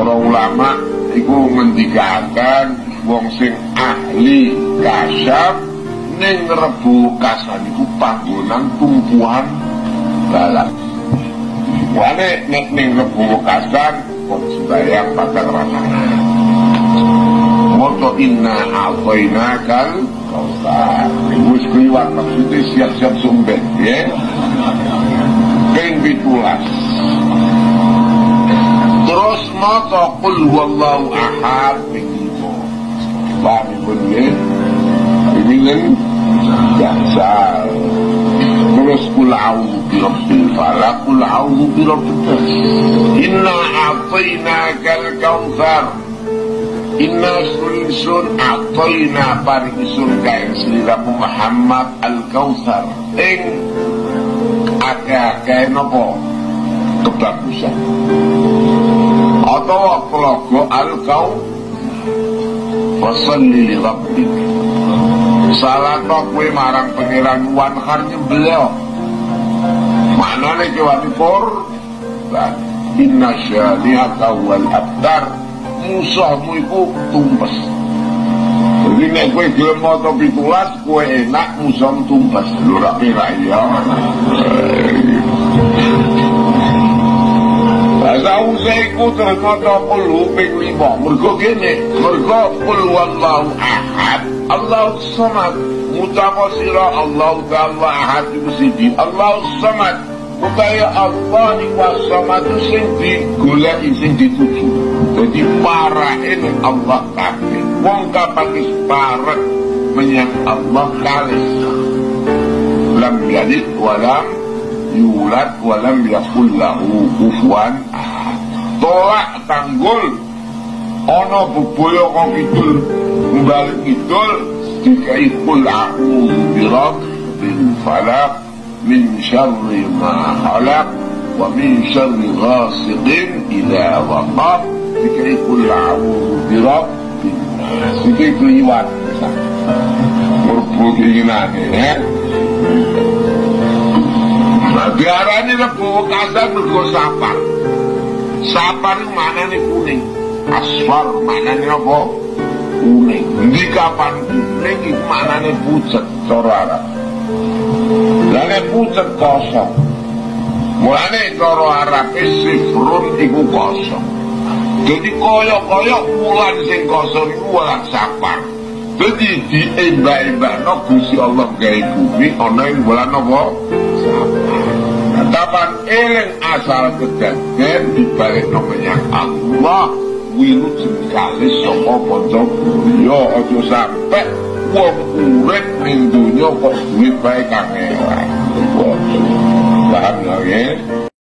para ulama iku ngendikaken wong sing ahli kasyaf ning rebu kasan iku panggonan tumpuan dalan. Wane nek ning rebu kasan kok sembayang patang rakaat. Moto inna a'tainakal kautsar. Wis kliwat maksudnya siap-siap sumbet ya. Ping 17. Terus moto qul huwallahu ahad ping 5. Bani bunyi Ibn Jasal. Terus qul a'udzu birabbil falaq, qul a'udzu birabbin nas. Inna a'tainakal kautsar. Inna sun a'tayna parisun kain sliramu Muhammad al-Kautsar ing akeh napa kebagusan atau logo al-Kautsar fasalli li rabbik salat kowe marang pangeran wanhar nyembelih manane jawab korban inna syani'aka wal abtar musuhmu iku tumpes. Jadi nek kowe gelem maca 17 kowe enak musuhmu tumpes. Lho ra perak ya. Bahasa usaiku terus maca 10 ping 5. Mergo kene, mergo qul wallahu ahad, Allahu samad. Mutaqo sira Allahu ta'ala ahad siji. Allahu samad. Upaya Allah iku samad sing digoleki sing dituju. Jadi para ini Allah kabeh. Wong kapan wis parek menyang Allah kalis. Lam yalid wa lam yulad wa lam yakul lahu kufuwan ahad. Tolak tanggul ana bebaya kok kidul mbalik kidul dikai qul a'udzu birabbil falaq min syarri ma khalaq wa min syarri ghasiqin idza waqab dikai qul a'udzu birabbin nas. Iki kliwat murbu keinginane ya. Nah diarani rebu kasar mergo sapar. Sapar itu maknane kuning, asfar maknane apa? Kuning. Di kapan kuning itu maknane pucet cara Arab. Lah pucet kosong. Mulane cara Arab sifrun iku kosong. Jadi koyok-koyok wulan sing kosong iku wulan sapar. Jadi diembak-embakno Gusti Allah gawe bumi ana ing wulan apa? Sapar. Kapan eling asal kejadian dibalik menyang Allah wilu sekali saka ponco yo aja sampe wong urip ning donya kok duwe bae kangelan. Paham ya?